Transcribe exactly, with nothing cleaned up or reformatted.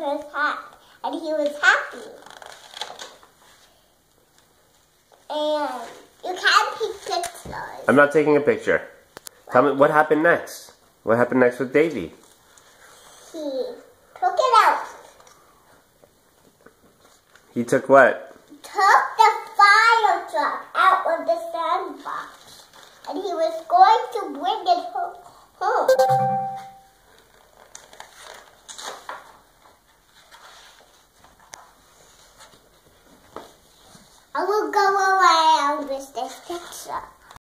his hat, and he was happy. And you can't take pictures. I'm not taking a picture. Tell me, what happened next? What happened next with Davy? He took it out. He took what? Took the fire truck out of the sandbox. And he was going to bring it home. I will go around with this picture.